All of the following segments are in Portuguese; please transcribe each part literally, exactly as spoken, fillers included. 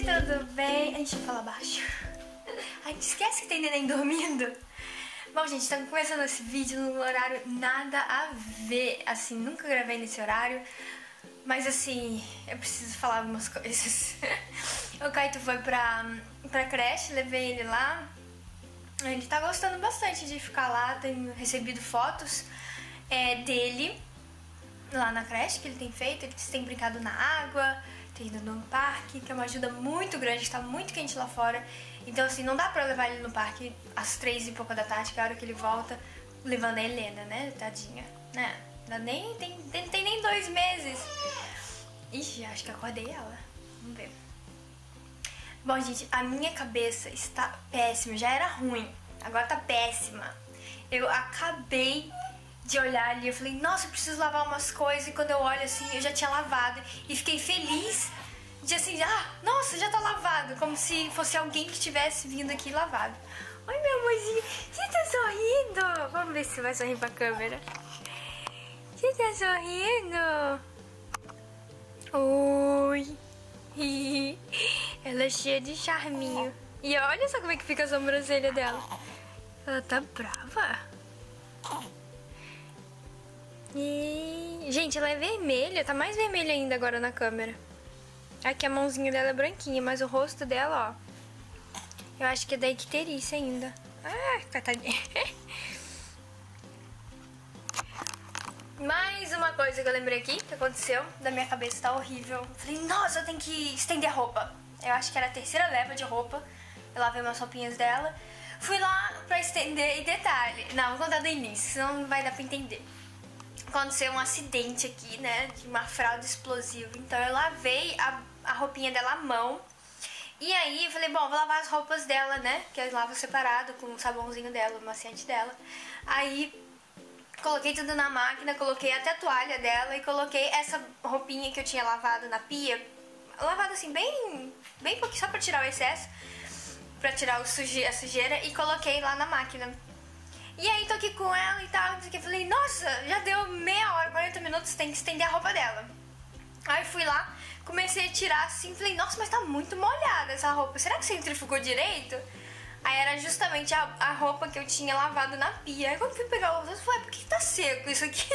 tudo bem? A gente fala baixo. A gente esquece que tem neném dormindo. Bom, gente, estamos começando esse vídeo num horário nada a ver. Assim, nunca gravei nesse horário. Mas assim, eu preciso falar algumas coisas. O Kaito foi pra, pra creche, levei ele lá. Ele tá gostando bastante de ficar lá. Tenho recebido fotos é, dele lá na creche que ele tem feito. Eles têm brincado na água, tem ido no parque, que é uma ajuda muito grande, está muito quente lá fora. Então assim, não dá pra levar ele no parque às três e pouca da tarde, que é a hora que ele volta, levando a Helena, né, tadinha, né, ainda nem, tem, tem, tem nem dois meses. Ixi, acho que acordei ela, vamos ver. Bom, gente, a minha cabeça está péssima, já era ruim, agora tá péssima. Eu acabei de olhar ali, eu falei, nossa, eu preciso lavar umas coisas, e quando eu olho assim, eu já tinha lavado, e fiquei feliz de assim, ah, nossa, já tá lavado, como se fosse alguém que tivesse vindo aqui lavado. Oi, meu amorzinho, você tá sorrindo? Vamos ver se vai sorrir pra câmera. Você tá sorrindo? Oi. Ela é cheia de charminho. E olha só como é que fica a sobrancelha dela. Ela tá brava. E... gente, ela é vermelha, tá mais vermelha ainda agora na câmera. Aqui a mãozinha dela é branquinha, mas o rosto dela, ó, eu acho que é da icterícia ainda. Ah, catadinha. Mais uma coisa que eu lembrei aqui, que aconteceu, da minha cabeça tá horrível. Falei, nossa, eu tenho que estender a roupa. Eu acho que era a terceira leva de roupa. Eu lavei umas roupinhas dela. Fui lá pra estender, e detalhe, não, vou contar do início, senão não vai dar pra entender. Aconteceu um acidente aqui, né, de uma fralda explosiva. Então eu lavei a, a roupinha dela à mão. E aí eu falei, bom, vou lavar as roupas dela, né, que eu lavo separado com o sabãozinho dela, o maciante dela. Aí coloquei tudo na máquina, coloquei até a toalha dela e coloquei essa roupinha que eu tinha lavado na pia. Lavado assim, bem, bem pouquinho, só pra tirar o excesso, pra tirar o suje, a sujeira, e coloquei lá na máquina. E aí tô aqui com ela e tal, eu falei, nossa, já deu meia hora, quarenta minutos, tem que estender a roupa dela. Aí fui lá, comecei a tirar assim, falei, nossa, mas tá muito molhada essa roupa, será que centrifugou direito? Aí era justamente a, a roupa que eu tinha lavado na pia. Aí quando fui pegar o rosto, eu falei, por que tá seco isso aqui?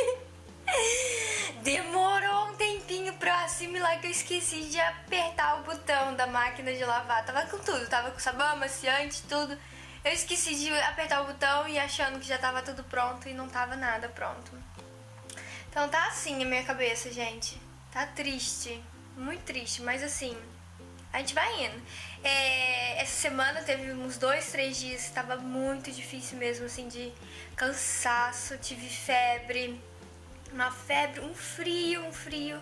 Demorou um tempinho pra eu assimilar que eu esqueci de apertar o botão da máquina de lavar. Tava com tudo, tava com sabão, amaciante, tudo. Eu esqueci de apertar o botão e achando que já tava tudo pronto e não tava nada pronto. Então tá assim a minha cabeça, gente. Tá triste, muito triste, mas assim, a gente vai indo. É, essa semana teve uns dois, três dias que tava muito difícil mesmo, assim, de cansaço, tive febre, uma febre, um frio, um frio.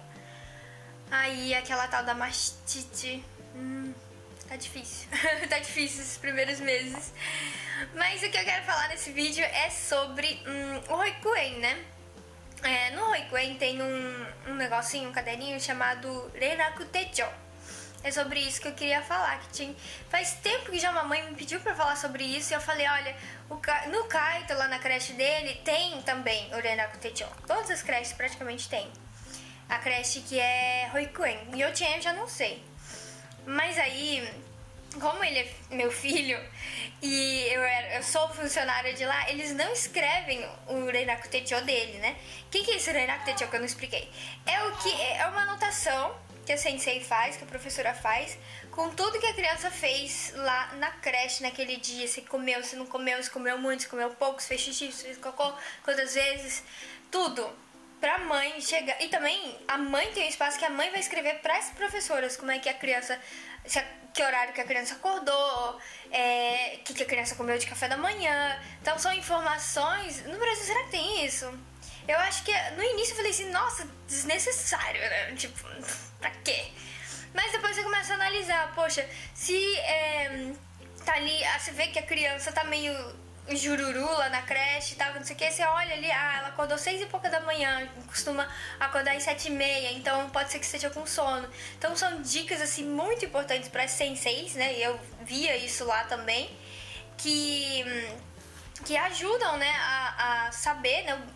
Aí aquela tal da mastite, hum... tá difícil, tá difícil esses primeiros meses. Mas o que eu quero falar nesse vídeo é sobre hum, o Roikuen, né? É, no Roikuen tem um, um negocinho, um caderninho chamado Reiraku Techo. É sobre isso que eu queria falar, que tinha... faz tempo que já a mamãe me pediu pra falar sobre isso. E eu falei, olha, o Ka... no Kaito, lá na creche dele, tem também o Reiraku Techo. Todas as creches praticamente tem. A creche que é Roikuen. E eu tinha, eu já não sei. Mas aí, como ele é meu filho e eu, era, eu sou funcionária de lá, eles não escrevem o Reiraku Techo dele, né? O que, que é esse Reiraku Techo que eu não expliquei? É, o que, é uma anotação que a sensei faz, que a professora faz, com tudo que a criança fez lá na creche naquele dia. Se comeu, se não comeu, se comeu muito, se comeu pouco, se fez xixi, se fez cocô, quantas vezes, tudo. Pra mãe chegar. E também a mãe tem um espaço que a mãe vai escrever para as professoras como é que a criança, se a, que horário que a criança acordou, é, que, que a criança comeu de café da manhã. Então são informações. No Brasil, será que tem isso? Eu acho que no início eu falei assim, nossa, desnecessário, né? Tipo, pra quê? Mas depois você começa a analisar, poxa, se é, tá ali, você vê que a criança tá meio jururu lá na creche e tal, não sei o que, você olha ali, ah, ela acordou seis e pouca da manhã, costuma acordar às sete e meia, então pode ser que esteja com sono. Então são dicas, assim, muito importantes para as senseis, né, e eu via isso lá também, que, que ajudam, né, a, a saber, né,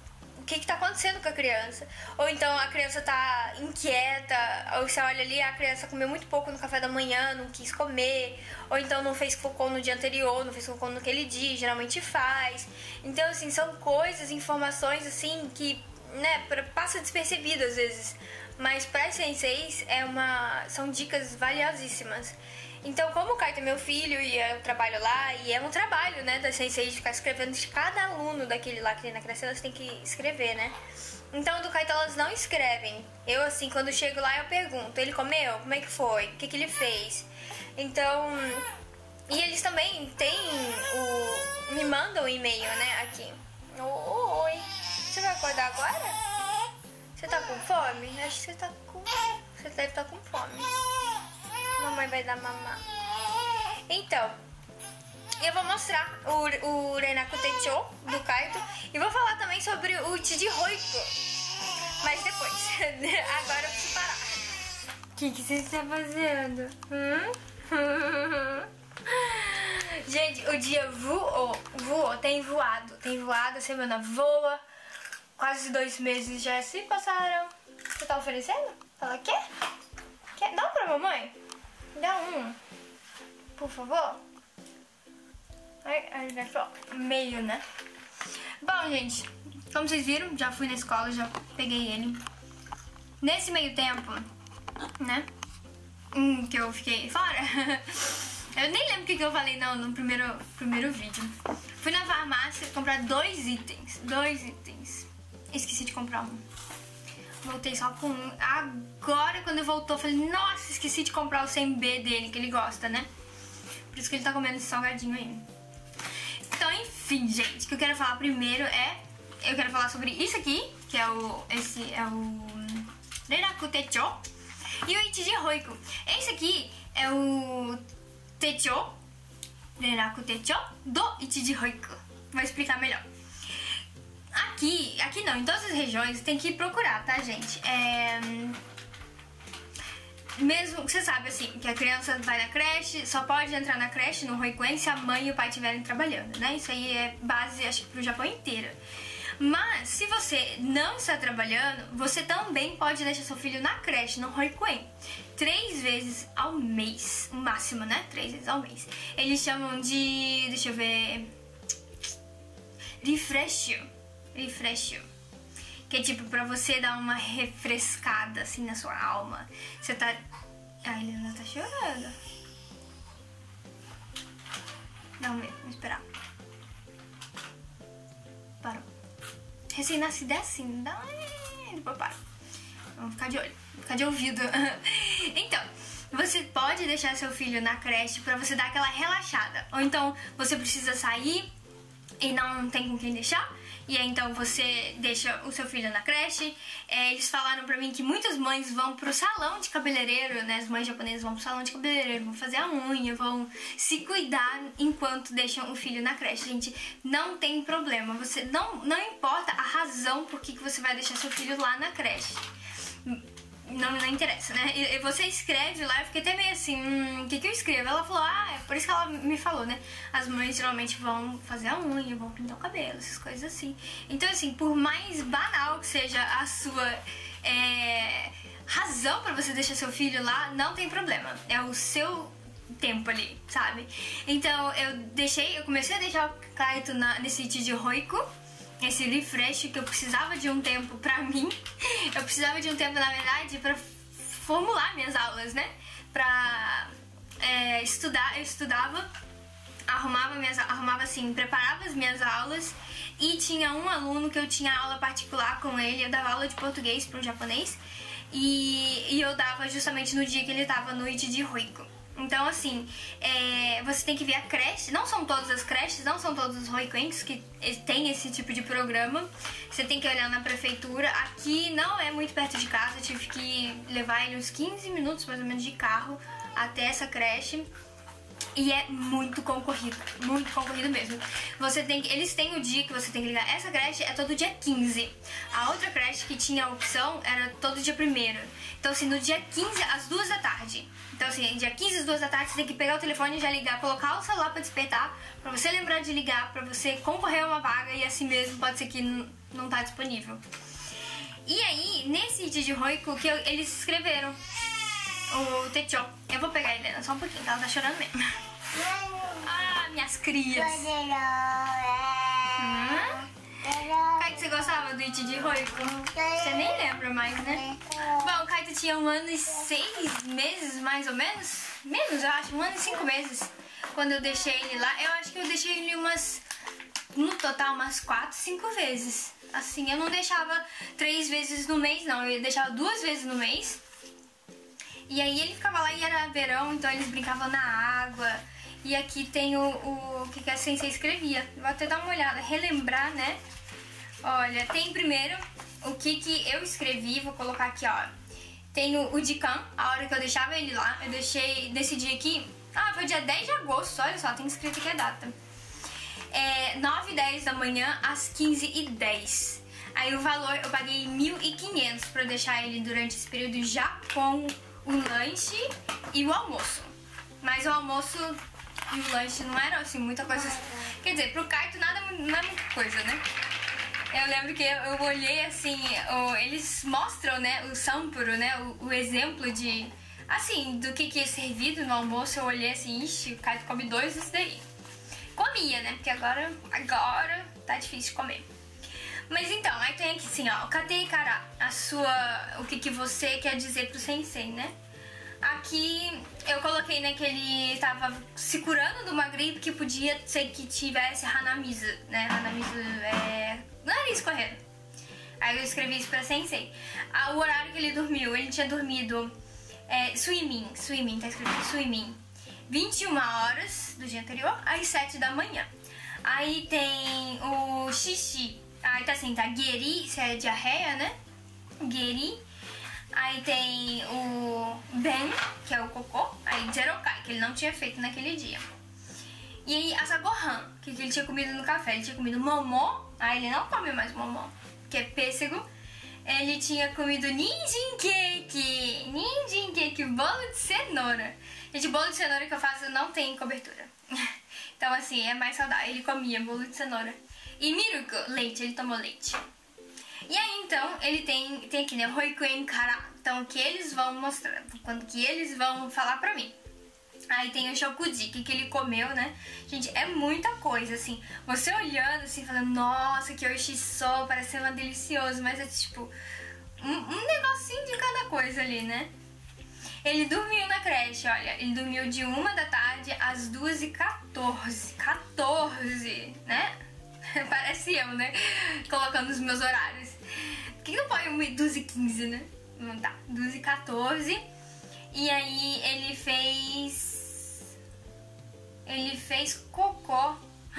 que que tá acontecendo com a criança. Ou então a criança tá inquieta, ou você olha ali, a criança comeu muito pouco no café da manhã, não quis comer, ou então não fez cocô no dia anterior, não fez cocô naquele dia, geralmente faz. Então, assim, são coisas, informações, assim, que, né, passa despercebido às vezes. Mas para as senseis é uma, são dicas valiosíssimas. Então, como o Kaito é meu filho e eu trabalho lá, e é um trabalho, né, das senseis de ficar escrevendo de cada aluno daquele lá que tem na classe, elas têm que escrever, né? Então, do Kaito elas não escrevem. Eu, assim, quando chego lá, eu pergunto, ele comeu? Como é que foi? O que que ele fez? Então, e eles também têm o... me mandam um e-mail, né, aqui. Oi, você vai acordar agora? Você tá com fome? Acho que você tá com... Você deve estar com fome. Mamãe vai dar mamar. Então, eu vou mostrar o, o Renaku Techo do Kaito. E vou falar também sobre o Ichiji Roiko. Mas depois. Agora eu preciso parar. O que, que você está fazendo? Hum? Gente, o dia voou. Voou, tem voado. Tem voado, a semana voa. Quase dois meses já se passaram. Você tá oferecendo? Fala, quer? Quer? Dá um pra mamãe? Dá um. Por favor. Ai, ai, só meio, né? Bom, gente, como vocês viram, já fui na escola, já peguei ele. Nesse meio tempo, né? Hum, que eu fiquei fora. Eu nem lembro o que, que eu falei não, no primeiro, primeiro vídeo. Fui na farmácia comprar dois itens. Dois itens. Esqueci de comprar um. Voltei só com um. Agora, quando voltou, falei, nossa, esqueci de comprar o cem B dele, que ele gosta, né? Por isso que ele tá comendo esse salgadinho aí. Então, enfim, gente, o que eu quero falar primeiro é... Eu quero falar sobre isso aqui, que é o... Esse é o... Renaku Techo. E o Ichiji Roiko. Esse aqui é o... Techo. Renaku Techo do Ichiji Roiko. Vou explicar melhor. Aqui, aqui não, em todas as regiões tem que procurar, tá, gente? É... Mesmo, você sabe, assim, que a criança vai na creche, só pode entrar na creche no Roikuen se a mãe e o pai estiverem trabalhando, né? Isso aí é base, acho que pro Japão inteiro. Mas, se você não está trabalhando, você também pode deixar seu filho na creche, no Roikuen. Três vezes ao mês, o máximo, né? Três vezes ao mês. Eles chamam de... deixa eu ver... refresh. Refresh. Que é tipo pra você dar uma refrescada assim na sua alma. Você tá... A Helena tá chorando. Não, vamos esperar. Parou. Recém-nascido é assim. Dá... Depois para. Vamos ficar de olho. Ficar de ouvido. Então, você pode deixar seu filho na creche pra você dar aquela relaxada. Ou então você precisa sair e não tem com quem deixar. E aí, então, você deixa o seu filho na creche. É, eles falaram pra mim que muitas mães vão pro salão de cabeleireiro, né? As mães japonesas vão pro salão de cabeleireiro, vão fazer a unha, vão se cuidar enquanto deixam o filho na creche. Gente, não tem problema. Você não, não importa a razão por que, que você vai deixar seu filho lá na creche. Não, não interessa, né? E você escreve lá, eu fiquei até meio assim, hum, o que que eu escrevo? Ela falou, ah, é por isso que ela me falou, né? As mães geralmente vão fazer a unha, vão pintar o cabelo, essas coisas assim. Então, assim, por mais banal que seja a sua é, razão pra você deixar seu filho lá, não tem problema. É o seu tempo ali, sabe? Então, eu deixei, eu comecei a deixar o Kaito na, nesse Ichiji Roiko, esse refresh, que eu precisava de um tempo pra mim. Eu precisava de um tempo, na verdade, pra formular minhas aulas, né? Pra é, estudar, eu estudava, arrumava, minhas, arrumava assim, preparava as minhas aulas. E tinha um aluno que eu tinha aula particular com ele, eu dava aula de português para um japonês. E, e eu dava justamente no dia que ele tava no Ichiji Roiko. Então, assim, é, você tem que ver a creche. Não são todas as creches, não são todos os Roikuens que tem esse tipo de programa. Você tem que olhar na prefeitura. Aqui não é muito perto de casa, eu tive que levar ele uns quinze minutos mais ou menos de carro até essa creche. E é muito concorrido, muito concorrido mesmo. Você tem que, eles têm o dia que você tem que ligar. Essa creche é todo dia quinze. A outra creche que tinha a opção era todo dia primeiro. Então, assim, no dia quinze, às duas da tarde. Então, assim, dia quinze, às duas da tarde, você tem que pegar o telefone e já ligar, colocar o celular pra despertar, pra você lembrar de ligar, pra você concorrer a uma vaga. E assim mesmo, pode ser que não tá disponível. E aí, nesse dia de Roiku, que eu, eles escreveram o Techo. Eu vou pegar a Helena só um pouquinho, que ela tá chorando mesmo. Ah, minhas crias. Hum? Kaito, você gostava do Ichi de Roiku? Você nem lembra mais, né? Bom, o Kaito tinha um ano e seis meses, mais ou menos. Menos, eu acho, um ano e cinco meses. Quando eu deixei ele lá, eu acho que eu deixei ele umas... No total, umas quatro, cinco vezes. Assim, eu não deixava três vezes no mês, não. Eu deixava duas vezes no mês. E aí ele ficava lá e era verão, então eles brincavam na água. E aqui tem o, o, o que a Sensei escrevia. Vou até dar uma olhada, relembrar, né? Olha, tem primeiro o que, que eu escrevi, vou colocar aqui, ó. Tem o, o Dikan, a hora que eu deixava ele lá. Eu deixei, nesse dia aqui, ah, foi dia dez de agosto, olha só, tem escrito aqui a data. É, nove e dez da manhã às quinze e dez. Aí o valor, eu paguei mil e quinhentos pra deixar ele durante esse período já com o lanche e o almoço. Mas o almoço e o lanche não eram assim muita coisa. Quer dizer, pro Kaito nada não é muita coisa, né? Eu lembro que eu, eu olhei assim, o, eles mostram, né, o sampuro, né, o, o exemplo de, assim, do que, que é servido no almoço. Eu olhei assim, ixi, o Kaito come dois disso daí. Comia, né? Porque agora, agora tá difícil de comer. Mas então, aí tem aqui assim, ó, Katei Kara, a sua, o que que você quer dizer pro sensei, né? Aqui eu coloquei, né, que ele tava se curando de uma gripe que podia ser que tivesse Hanamizu, né? Hanamizu é nariz correndo. Aí eu escrevi isso pra sensei. Ah, o horário que ele dormiu, ele tinha dormido é, swimming, swimming, tá escrito swimming. vinte e uma horas do dia anterior, às sete da manhã. Aí tem o xixi. Aí tá assim, tá Geri, isso é diarreia, né? Geri. Aí tem o Ben, que é o cocô. Aí Zerokai, que ele não tinha feito naquele dia. E aí Asagohan, que ele tinha comido no café. Ele tinha comido momô. Aí ele não come mais momô, que é pêssego. Ele tinha comido ninjin cake. Ninjin cake, bolo de cenoura. Gente, bolo de cenoura que eu faço não tem cobertura. Então, assim, é mais saudável. Ele comia bolo de cenoura. E miruku, leite, ele tomou leite. E aí, então, ele tem, tem aqui, né, Roikuen Kara. Então, o que eles vão mostrar, quando que eles vão falar pra mim. Aí tem o shokuji, que, que ele comeu, né? Gente, é muita coisa, assim. Você olhando, assim, falando, nossa, que oshiso, parece ser uma delicioso. Mas é, tipo, um, um negocinho de cada coisa ali, né? Ele dormiu na creche, olha, ele dormiu de uma da tarde às duas e quatorze. quatorze, né? Parece eu, né? Colocando os meus horários. Por que não põe duas e quinze, né? Não dá. duas e quatorze. E aí ele fez... Ele fez cocô.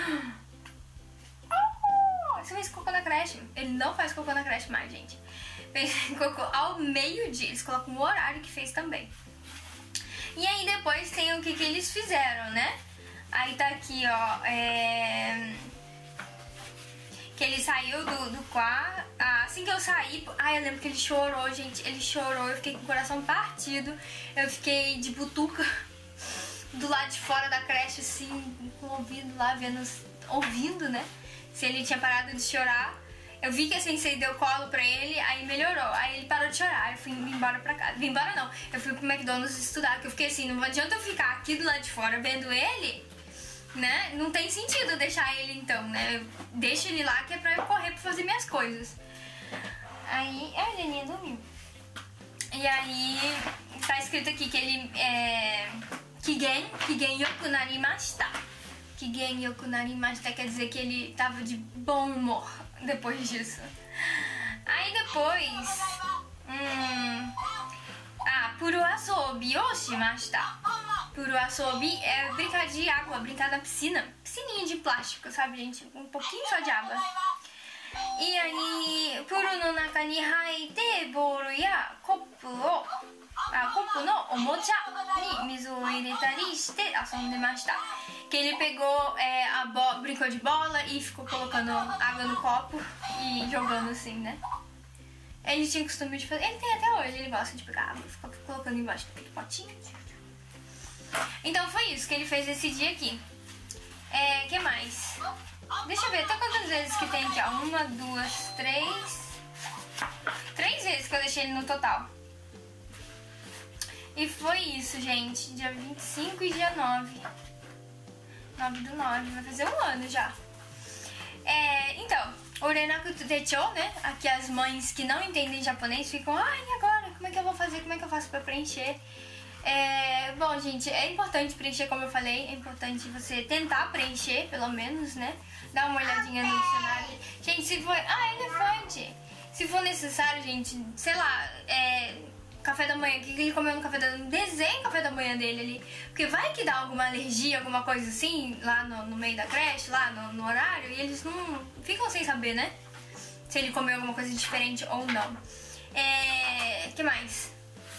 Oh, você fez cocô na creche? Ele não faz cocô na creche mais, gente. Fez cocô ao meio-dia. Eles colocam o horário que fez também. E aí depois tem o que, que eles fizeram, né? Aí tá aqui, ó. É... Que ele saiu do, do quarto. Assim que eu saí... Ai, eu lembro que ele chorou, gente. Ele chorou. Eu fiquei com o coração partido. Eu fiquei de butuca do lado de fora da creche, assim, com o ouvido lá, vendo... Ouvindo, né? Se ele tinha parado de chorar. Eu vi que a sensei deu colo pra ele, aí melhorou. Aí ele parou de chorar, eu fui embora pra casa. Vim embora não, eu fui pro McDonald's estudar. Que eu fiquei assim, não adianta eu ficar aqui do lado de fora vendo ele, né? Não tem sentido eu deixar ele então, né? Eu deixo ele lá que é pra eu correr pra fazer minhas coisas. Aí, a Heleninha dormiu. E aí, tá escrito aqui que ele é... Kigen, Kigen yoku narimashita. Kigen yoku narimashita quer dizer que ele tava de bom humor depois disso. Aí depois... Hum, ah, puro asobi o shimashita. Puro asobi é brincar de água, brincar na piscina. Piscininha de plástico, sabe, gente? Um pouquinho só de água. E aí, puro no naka ni haite, boru ya kopu o... Ah, kopu no omocha ni mizu o iretari shite asondemashita. Que ele pegou, é, a bo... brincou de bola e ficou colocando água no copo e jogando assim, né? Ele tinha costume de fazer... Ele tem até hoje, ele gosta de pegar água e ficar colocando embaixo daquele potinho. Então foi isso que ele fez esse dia aqui. É, que mais? Deixa eu ver, até quantas vezes que tem aqui, ó. Uma, duas, três... Três vezes que eu deixei ele no total. E foi isso, gente. Dia vinte e cinco e dia nove. nove do nove, vai fazer um ano já. É, então, o Renaku Techou, né? Aqui as mães que não entendem japonês ficam, ai, e agora? Como é que eu vou fazer? Como é que eu faço pra preencher? É, bom, gente, é importante preencher, como eu falei, é importante você tentar preencher, pelo menos, né? Dar uma olhadinha no dicionário. Gente, se for... Ah, elefante! Se for necessário, gente, sei lá, é... café da manhã, o que ele comeu no café da manhã, desenha o café da manhã dele ali. Porque vai que dá alguma alergia, alguma coisa assim, lá no, no meio da creche, lá no, no horário, e eles não ficam sem saber, né? Se ele comeu alguma coisa diferente ou não. É... que mais?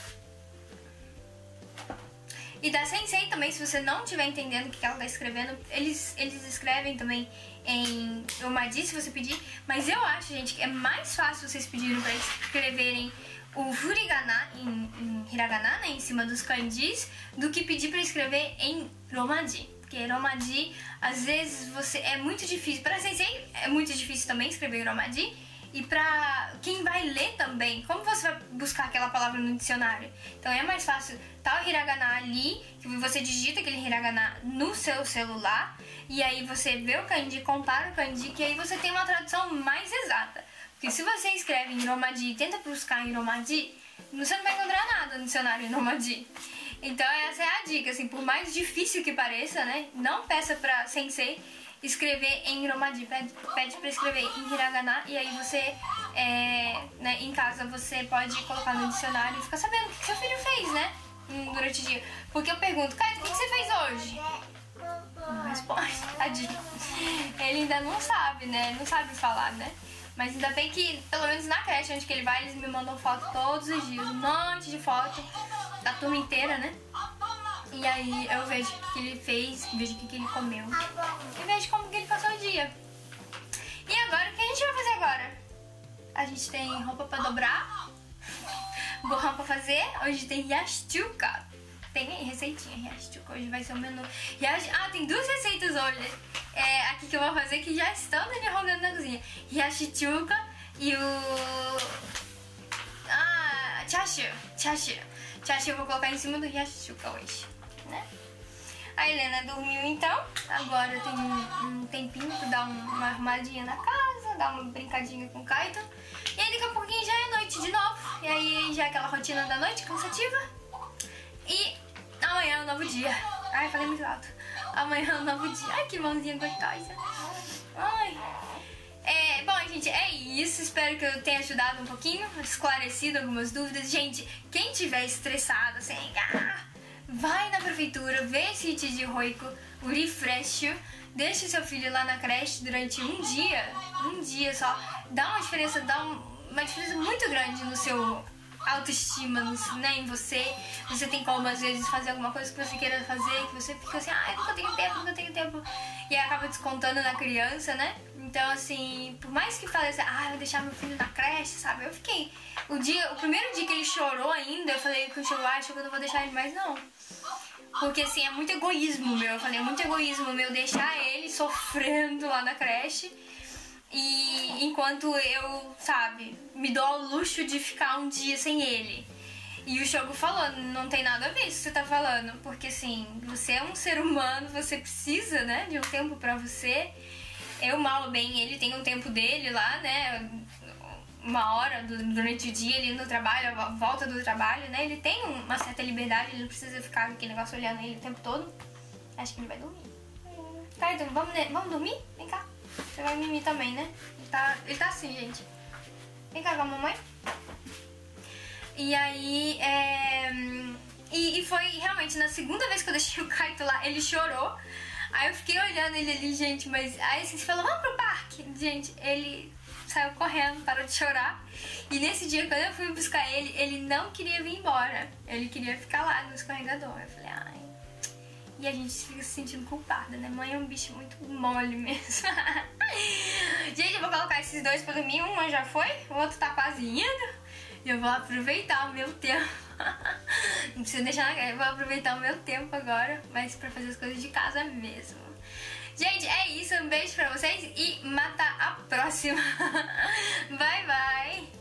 E da Sensei também, se você não estiver entendendo o que ela tá escrevendo, eles, eles escrevem também em Romaji, se você pedir. Mas eu acho, gente, que é mais fácil vocês pedirem pra escreverem o furigana em, em hiragana, né, em cima dos kanjis, do que pedir pra escrever em Romaji. Porque Romaji, às vezes, você é muito difícil. Pra Sensei é muito difícil também escrever Romaji. E pra quem vai ler também, como você vai buscar aquela palavra no dicionário? Então é mais fácil tá o hiragana ali, que você digita aquele hiragana no seu celular, e aí você vê o kanji, compara o kanji, que aí você tem uma tradução mais exata. Porque se você escreve em Romaji e tenta buscar em Romaji, você não vai encontrar nada no dicionário em Romaji. Então essa é a dica, assim, por mais difícil que pareça, né? Não peça pra Sensei escrever em Romaji, pede, pede pra escrever em hiragana, e aí você, é, né, em casa, você pode colocar no dicionário e ficar sabendo o que, que seu filho fez, né, durante o dia. Porque eu pergunto, Caio, o que, que você fez hoje? Não responde, tadinho. Ele ainda não sabe, né, ele não sabe falar, né. Mas ainda bem que, pelo menos na creche onde que ele vai, eles me mandam foto todos os dias, um monte de foto da turma inteira, né. E aí eu vejo o que ele fez, vejo o que ele comeu e vejo como que ele passou o dia. E agora, o que a gente vai fazer agora? A gente tem roupa pra dobrar, borrão pra fazer, hoje tem yashtuka. Tem receitinha, yashtuka, hoje vai ser o menu. Yash... Ah, tem duas receitas hoje é, aqui que eu vou fazer que já estão derrogando na cozinha. Yashtuka e o... Ah, chashu, chashu. Chashu eu vou colocar em cima do yashtuka hoje. Né? A Helena dormiu então, agora tem um, um tempinho pra dar um, uma arrumadinha na casa, dar uma brincadinha com o Kaito. E aí daqui a pouquinho já é noite de novo, e aí já é aquela rotina da noite cansativa. E amanhã é um novo dia. Ai, falei muito alto. Amanhã é um novo dia. Ai, que mãozinha gostosa. Ai. É, bom, gente, é isso. Espero que eu tenha ajudado um pouquinho, esclarecido algumas dúvidas. Gente, quem tiver estressado, assim, ah, vai na prefeitura, vê esse de Roiko, o refresh, deixa seu filho lá na creche durante um dia, um dia só, dá uma diferença, dá um, uma diferença muito grande no seu autoestima, no, né, em você. Você tem como, às vezes, fazer alguma coisa que você queira fazer, que você fica assim, ah, eu nunca tenho tempo, nunca tenho tempo, e aí acaba descontando na criança, né? Então, assim, por mais que fale assim, ah, eu vou deixar meu filho na creche, sabe? Eu fiquei, o dia, o primeiro dia que ele chorou ainda, eu falei que eu chorou, acho que eu não vou deixar ele mais, não. Porque, assim, é muito egoísmo meu, eu falei, é muito egoísmo meu deixar ele sofrendo lá na creche. E enquanto eu, sabe, me dou ao luxo de ficar um dia sem ele. E o Shogo falou, não tem nada a ver isso que você tá falando. Porque, assim, você é um ser humano, você precisa, né, de um tempo pra você. Eu, mal ou bem, ele tem um tempo dele lá, né, uma hora durante o dia, ele no trabalho, a volta do trabalho, né, ele tem uma certa liberdade, ele não precisa ficar com aquele negócio olhando ele o tempo todo. Acho que ele vai dormir. Tá, então, vamos, vamos dormir? Vem cá. Você vai mimir também, né? Ele tá, ele tá assim, gente. Vem cá com a mamãe. E aí, é... E, e foi realmente na segunda vez que eu deixei o Kaito lá, ele chorou. Aí eu fiquei olhando ele ali, gente, mas... Aí assim, você falou, vamos pro parque. Gente, ele saiu correndo, parou de chorar. E nesse dia, quando eu fui buscar ele, ele não queria vir embora. Ele queria ficar lá no escorregador. Eu falei, ai... E a gente fica se sentindo culpada, né? Mãe é um bicho muito mole mesmo. Gente, eu vou colocar esses dois pra dormir. Um já foi, o outro tá quase indo. E eu vou aproveitar o meu tempo. Não precisa deixar na cara. Eu vou aproveitar o meu tempo agora, mas pra fazer as coisas de casa mesmo. Gente, é isso. Um beijo pra vocês e mata a próxima. Bye, bye.